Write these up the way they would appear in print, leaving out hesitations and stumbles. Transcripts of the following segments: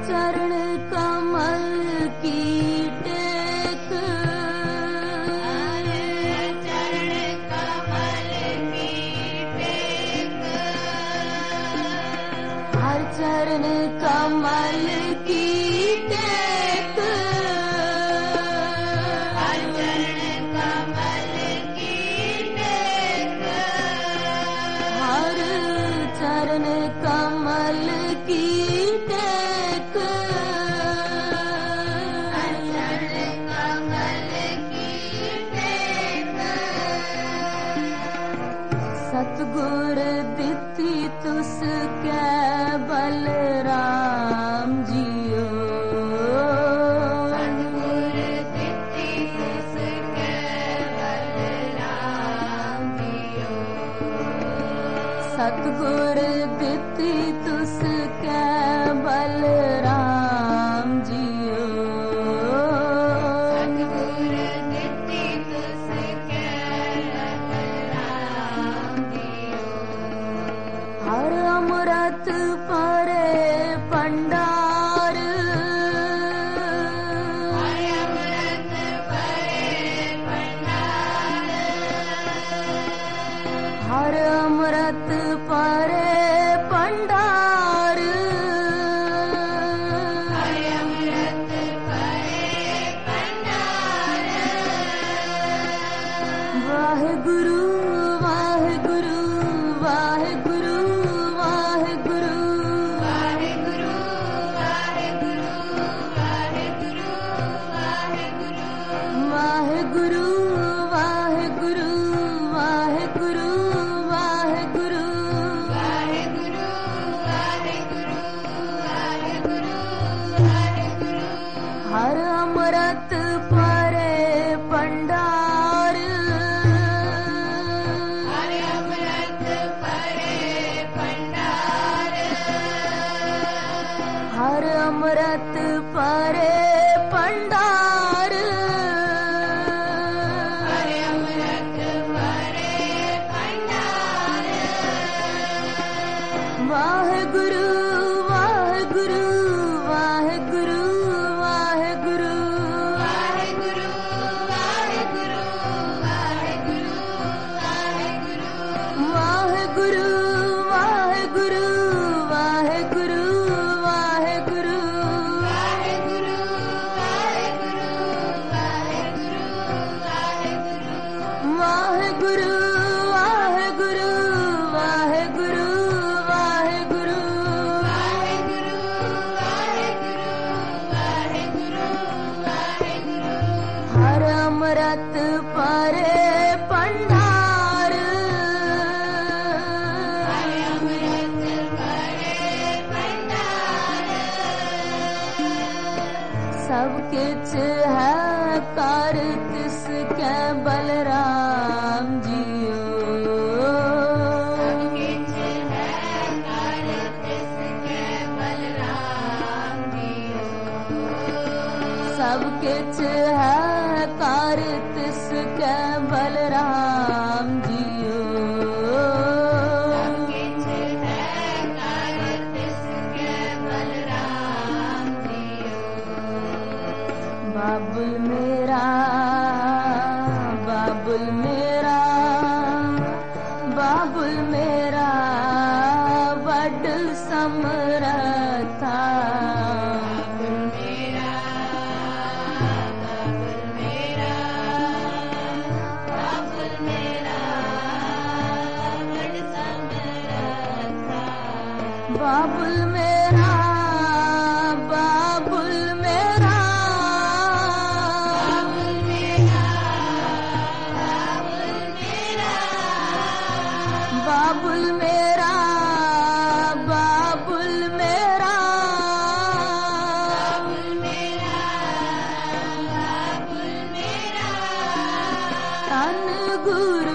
चरण कमल की टेक, चरण कमल की टेक, हर चरण कमल की टेक, हर चरण कमल की टेक, हर चरण कमल की टेक, हर चरण कमल की टेक। सतगुर दिती तुस कै बलराम जियो, सतगुर दिती तुस कै बलराम जियो, सतगुर दिती तुस कै बलराम जियो, सतगुर दिती तुस कै बलराम जियो। हर अमृत परे भंडार, हर अमृत परे भंडार, हर अमृत परे भंडार, हर अमृत परे भंडार। वाहेगुरु वाहेगुरु वाहेगुरु वाहेगुरु, वाहेगुरु वाहेगुरु वाहेगुरु वाहेगुरु, वाहेगुरु वाहेगुरु वाहेगुरु वाहेगुरु, वाहेगुरु वाहेगुरु वाहेगुरु वाहेगुरु। हर अमृत परे भंडार, हर अमृत परे भंडार, हर अमृत परे भंडार, हर अमृत परे भंडार। वाहेगुरु वाहेगुरु वाहेगुरु वाहेगुरु, वाहेगुरु वाहेगुरु वाहेगुरु वाहेगुरु, वाहेगुरु वाहेगुरु वाहेगुरु वाहेगुरु, वाहेगुरु वाहेगुरु वाहेगुरु वाहेगुरु, वाहेगुरु वाहेगुरु वाहेगुरु वाहेगुरु, वाहेगुरु वाहेगुरु वाहेगुरु वाहेगुरु। हर अमृत परे भंडार, हर अमृत परे भंडार। सब किछ है कर तिस कै बलराम जियो, सब किछ है कर तिस कै बलराम जियो, सब किछ है कर तिस कै बलराम जियो, सब किछ है कर तिस कै बलराम जियो। बाबुल मेरा बाबुल मेरा बाबुल मेरा वड समरथा, बाबुल मेरा बाबुल मेरा बाबुल मेरा वड समरथा, बाबुल मेरा बाबुल मेरा बाबुल मेरा बाबुल मेरा, बाबुल मेरा बाबुल मेरा, बाबुल मेरा बाबुल मेरा। तन गुरु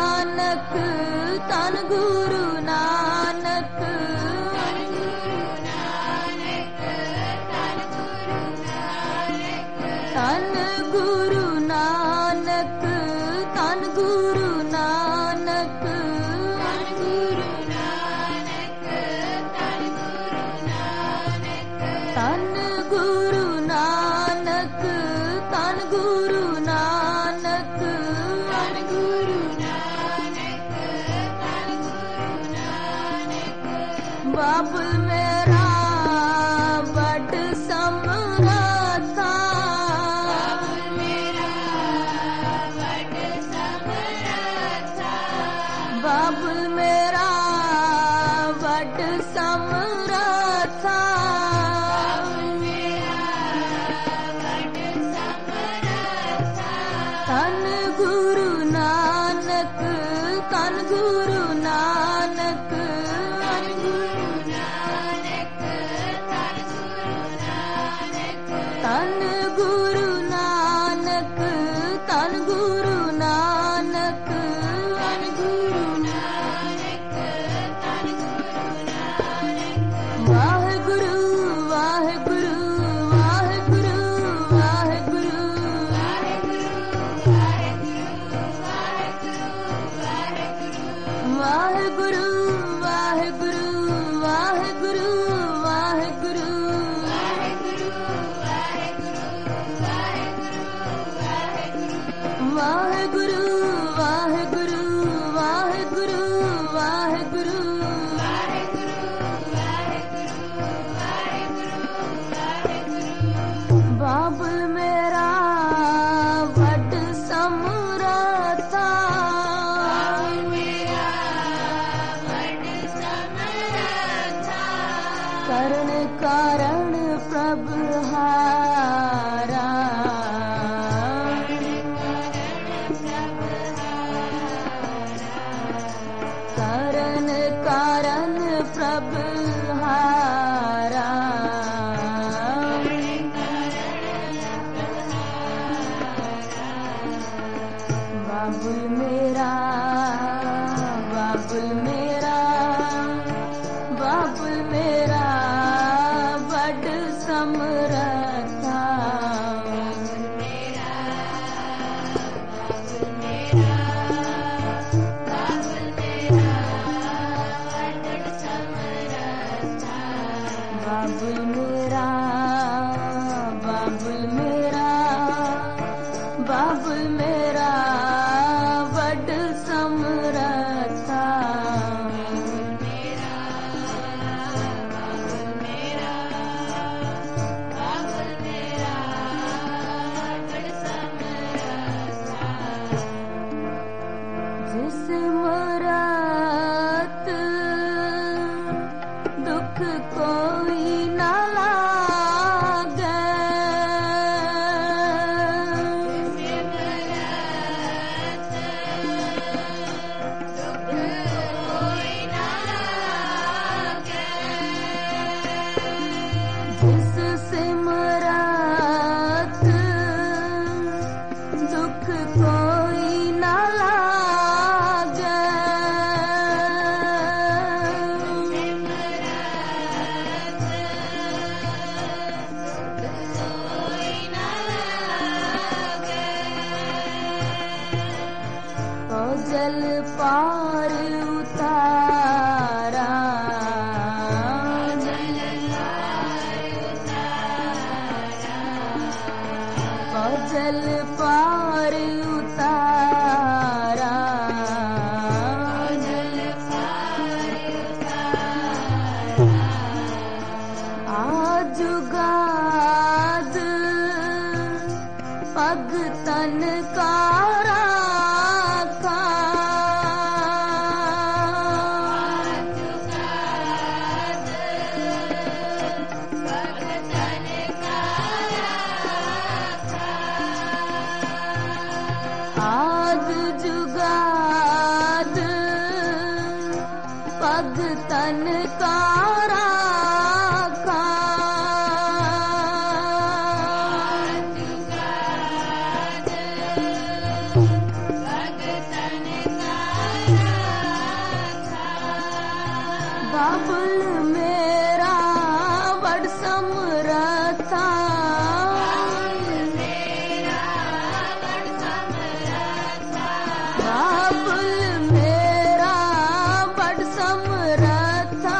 नानक तन गुरु नानक, तन गुरु बाबुल मेरा बड़ समरथा बाबुल मेरा बड़ समरथा तन गुरु नानक तन गुरु नानक तन गुरु नानक तन गुरु नानक वाहेगुरु वाहेगुरु वाहेगुरु वाहेगुरु वाहेगुरु वाहेगुरु वाहेगुरु वाहेगुरु वाहेगुरु वाहेगुरु वाहेगुरु वाहेगुरु बाबुल मेरा वड समरथा करण कारण प्रभु हारा करण कारण प्रभु हारा बाबुल मेरा बाबुल मेरा बाबुल मेरा बड़ समरथा बाबुल मेरा बाबुल मेरा बाबुल मेरा बड़ समरथा जिस मरत दुख कोई ना लागे जिस सिमरत दुख कोई ना लागे ओ जल पार उतारा ओ जल पार उतारा आजुगाद पग तन का राखा आद जुगाद पग तन का राखा बाबुल मेरा बड़ समरथा बाबुल मेरा बड़ समरथा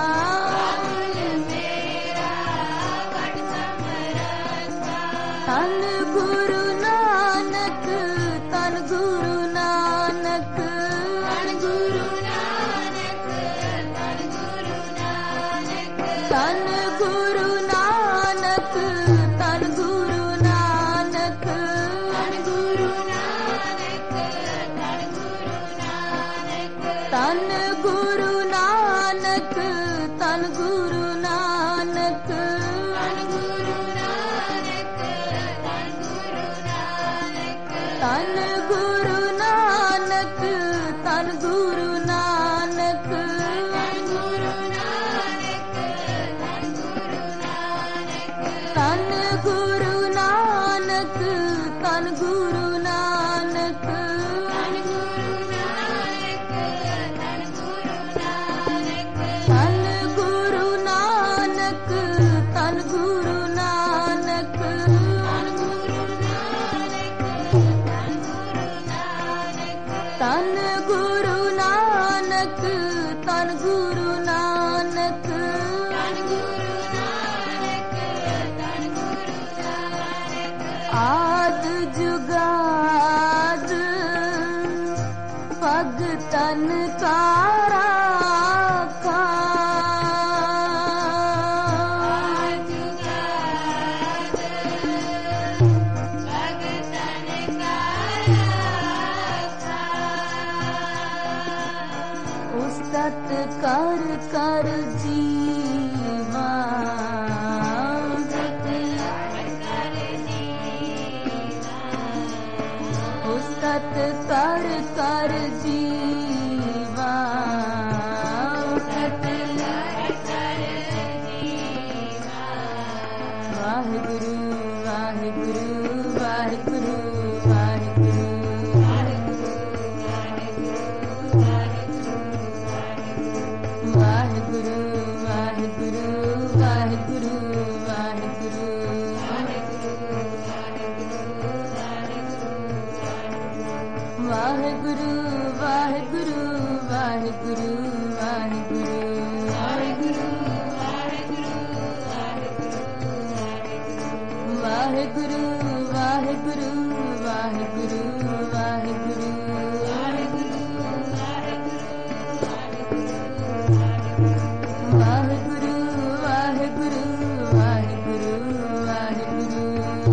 तन गुरु नानक तन गुरु नानक तन गुरु नानक तन गुरु नानक ਧੰਨ ਗੁਰੂ ਨਾਨਕ, ਧੰਨ ਗੁਰੂ ਨਾਨਕ, ਧੰਨ ਗੁਰੂ ਨਾਨਕ, ਧੰਨ ਗੁਰੂ ਨਾਨਕ, ਧੰਨ ਗੁਰੂ ਨਾਨਕ, ਧੰਨ ਗੁਰੂ ਨਾਨਕ, ਧੰਨ ਗੁਰੂ ਨਾਨਕ, ਧੰਨ ਗੁਰੂ ਨਾਨਕ, ਧੰਨ ਗੁਰੂ ਨਾਨਕ, ਧੰਨ ਗੁਰੂ ਨਾਨਕ, ਧੰਨ ਗੁਰੂ ਨਾਨਕ, ਧੰਨ ਗੁਰੂ ਨਾਨਕ, ਧੰਨ ਗੁਰੂ ਨਾਨਕ, ਧੰਨ ਗੁਰੂ ਨਾਨਕ, ਆਦ ਜੁਗਾਦ ਭਗਤਨ ਕਾ ਰਾਖਾ, ਉਸਤਤ ਕਰ ਕਰ ਜੀਵਾ, ਉਸਤਤ ਕਰ ਕਰ ਜੀਵਾ, ਵਾਹਿਗੁਰੂ ਵਾਹਿਗੁਰੂ ਵਾਹਿਗੁਰੂ ਵਾਹਿਗੁਰੂ, ਵਾਹਿਗੁਰੂ ਵਾਹਿਗੁਰੂ ਵਾਹਿਗੁਰੂ ਵਾਹਿਗੁਰੂ, ਵਾਹਿਗੁਰੂ ਵਾਹਿਗੁਰੂ ਵਾਹਿਗੁਰੂ ਵਾਹਿਗੁਰੂ, ਵਾਹਿਗੁਰੂ ਵਾਹਿਗੁਰੂ ਵਾਹਿਗੁਰੂ ਵਾਹਿਗੁਰੂ, ਵਾਹਿਗੁਰੂ ਵਾਹਿਗੁਰੂ ਵਾਹਿਗੁਰੂ ਵਾਹਿਗੁਰੂ,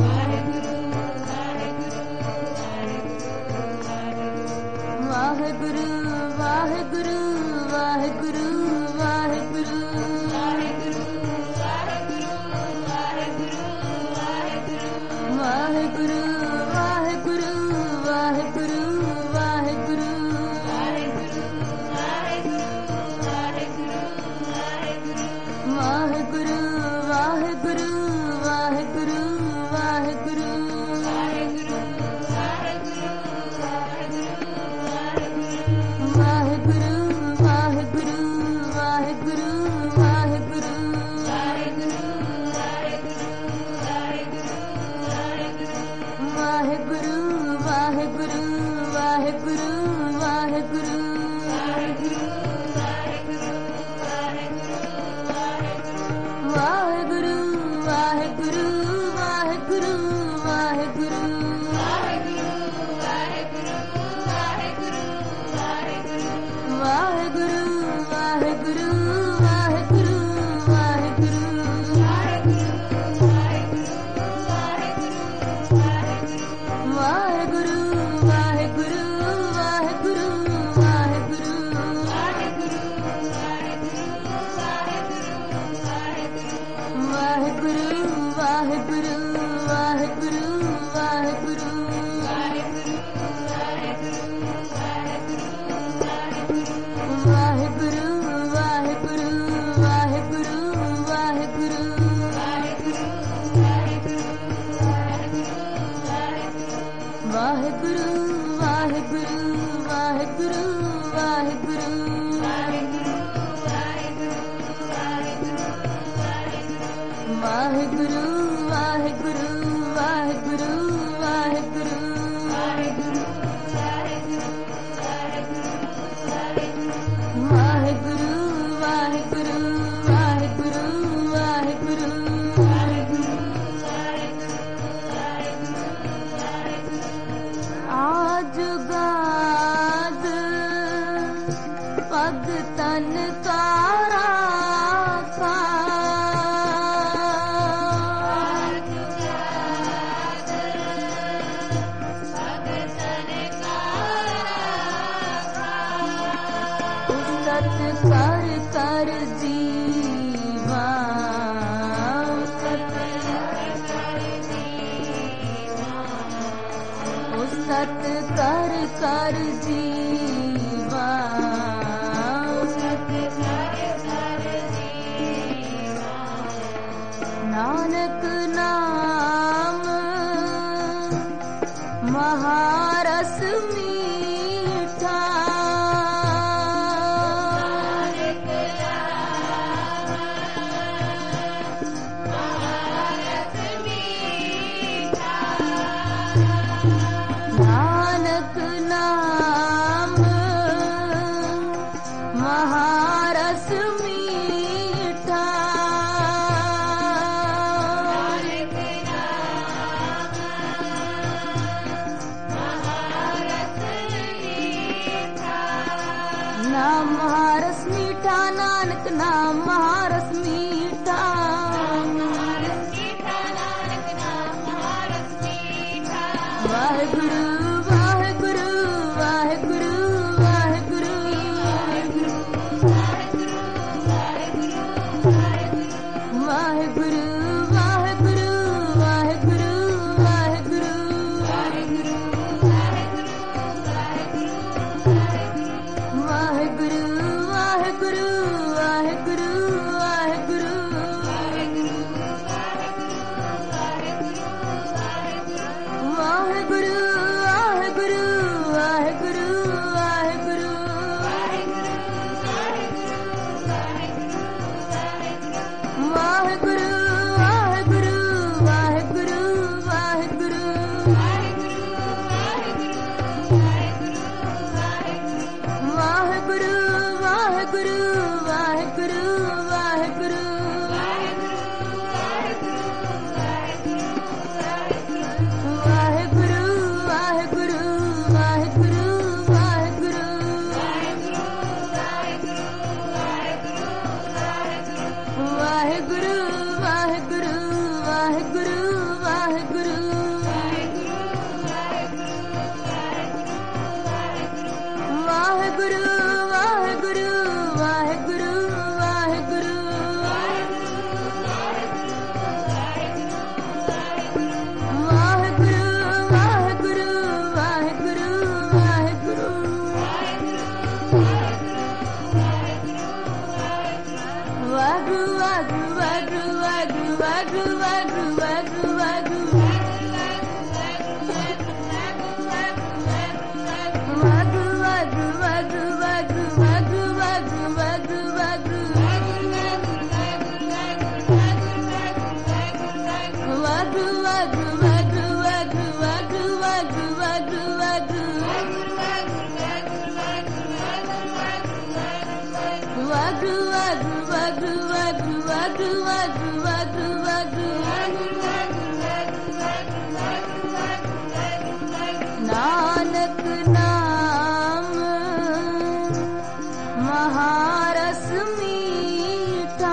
ਵਾਹਿਗੁਰੂ ਵਾਹਿਗੁਰੂ ਵਾਹਿਗੁਰੂ ਵਾਹਿਗੁਰੂ, ਵਾਹਿਗੁਰੂ ਵਾਹਿਗੁਰੂ ਵਾਹਿਗੁਰੂ ਵਾਹਿਗੁਰੂ, ਵਾਹਿਗੁਰੂ ਵਾਹਿਗੁਰੂ ਵਾਹਿਗੁਰੂ ਵਾਹਿਗੁਰੂ, ਵਾਹਿਗੁਰੂ ਵਾਹਿਗੁਰੂ ਵਾਹਿਗੁਰੂ ਵਾਹਿਗੁਰੂ, ਵਾਹਿਗੁਰੂ ਵਾਹਿਗੁਰੂ ਵਾਹਿਗੁਰੂ ਵਾਹਿਗੁਰੂ, ਵਾਹਿਗੁਰੂ ਵਾਹਿਗੁਰੂ ਵਾਹਿਗੁਰੂ ਵਾਹਿਗੁਰੂ, ਵਾਹਿਗੁਰੂ ਵਾਹਿਗੁਰੂ ਵਾਹਿਗੁਰੂ ਵਾਹਿਗੁਰੂ, ਵਾਹਿਗੁਰੂ ਵਾਹਿਗੁਰੂ ਵਾਹਿਗੁਰੂ ਵਾਹਿਗੁਰੂ, ਵਾਹਿਗੁਰੂ ਵਾਹਿਗੁਰੂ ਵਾਹਿਗੁਰੂ ਵਾਹਿਗੁਰੂ, ਵਾਹਿਗੁਰੂ ਵਾਹਿਗੁਰੂ ਵਾਹਿਗੁਰੂ ਵਾਹਿਗੁਰੂ, ਵਾਹਿਗੁਰੂ ਵਾਹਿਗੁਰੂ ਵਾਹਿਗੁਰੂ ਵਾਹਿਗੁਰੂ, ਵਾਹਿਗੁਰੂ ਵਾਹਿਗੁਰੂ ਵਾਹਿਗੁਰੂ ਵਾਹਿਗੁਰੂ, ਵਾਹਿਗੁਰੂ ਵਾਹਿਗੁਰੂ ਵਾਹਿਗੁਰੂ ਵਾਹਿਗੁਰੂ, ਆਜ ਗਾਦ ਭਗਤਨ ਕਾ ਰਾਖਾ, सत कर कर जीवा, सत कर कर जीवा। नानक नाम महारस मीठा, नानक नाम महारस मीठा, नाम महारस मीठा, नानक नाम महारस मीठा, वाहेगुरु वाहेगुरु वाहेगुरु वाहेगुरु, वाहेगुरु वाहेगुरु वाहेगुरु वाहेगुरु, वाहेगुरु वाहेगुरु वाहेगुरु वाहेगुरु, वाहेगुरु वाहेगुरु वाहेगुरु वाहेगुरु, वाहेगुरु वाहेगुरु वाहेगुरु वाहेगुरु, वाहेगुरु वाहेगुरु वाहेगुरु वाहेगुरु, वाहेगुरु वाहेगुरु वाहेगुरु वाहेगुरु, वाहेगुरु वाहेगुरु वाहेगुरु वाहेगुरु, वाहेगुरु वाहेगुरु वाहेगुरु वाहेगुरु, वाहेगुरु वाहेगुरु वाहेगुरु वाहेगुरु, वागु वागु वागु वागु वागु वागु वागु वागु, वागु वागु वागु वागु वागु वागु वागु वागु, वागु वागु वागु वागु वागु वागु वागु वागु, वागु वागु वागु वागु वागु वागु वागु वागु, नानक नाम महारस मीठा,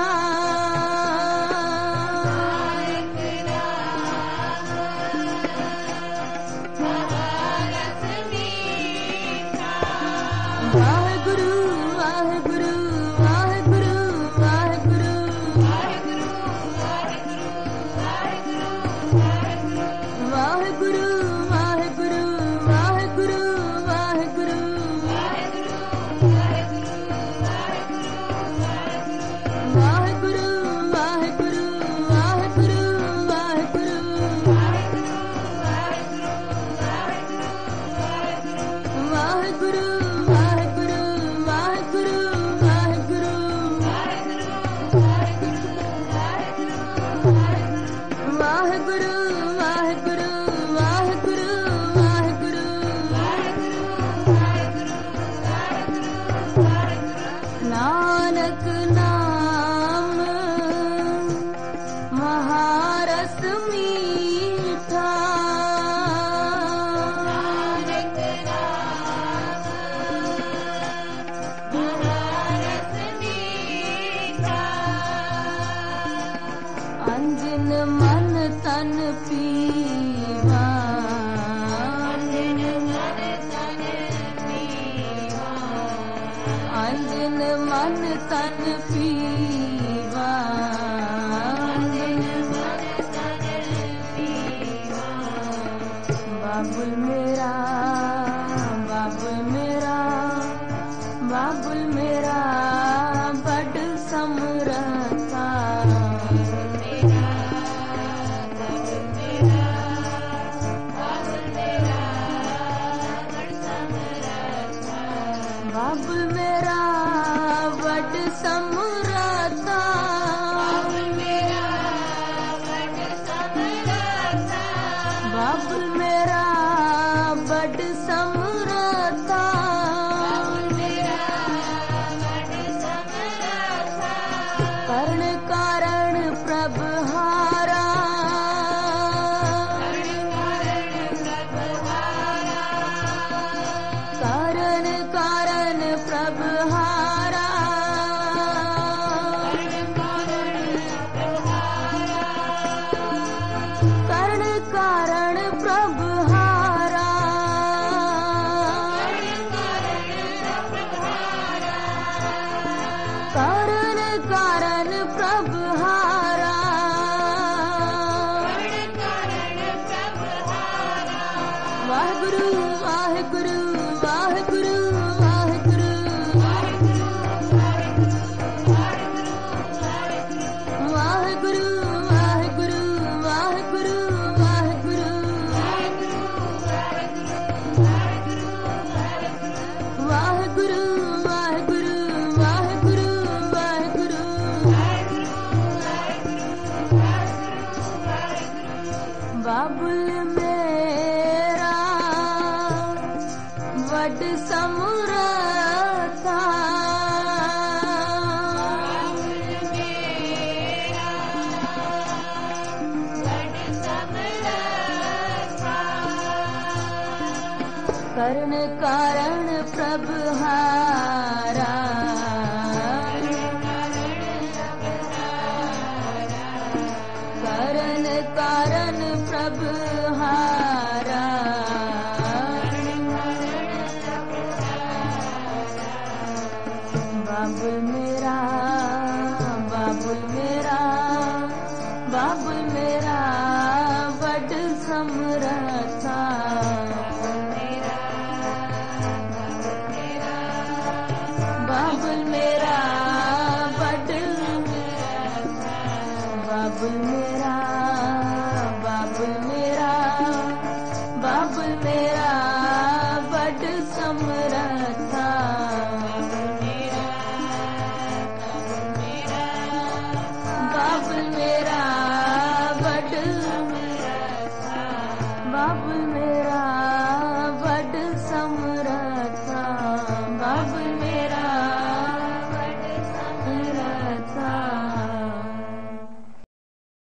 वाहेगुरु वाहेगुरु वाहेगुरु वाहेगुरु, वाहेगुरु वाहेगुरु वाहेगुरु वाहेगुरु, वाहेगुरु वाहेगुरु वाहेगुरु वाहेगुरु, वाहेगुरु वाहेगुरु वाहेगुरु वाहेगुरु, वाहेगुरु वाहेगुरु वाहेगुरु वाहेगुरु, नानक नाम महारस मीठा, अंजन मन तन पीवा, अंजन मन तन पीवा, बाबुल मेरा समरथा बाबुल मेरा वड समरथा बाबुल मेरा वड समरथा कर्ण कारण प्रभहारा कर्ण कारण प्रभहारा कर्ण कारण प्रभहारा कर्ण कारण प्रभहारा वाहिगुरु वाहिगुरु वाहिगुरु वाहिगुरु वाहिगुरु वाहिगुरु वाहिगुरु वाहिगुरु वाहिगुरु वाहिगुरु वाहिगुरु वाहिगुरु बाबुल मेरा वड समरथा कर्ण कारण प्रभहारा कर्ण कारण प्रभहारा बाबुल मेरा बाबुल मेरा बाबुल मेरा वड समरथा बाबुल मेरा वड बाबुल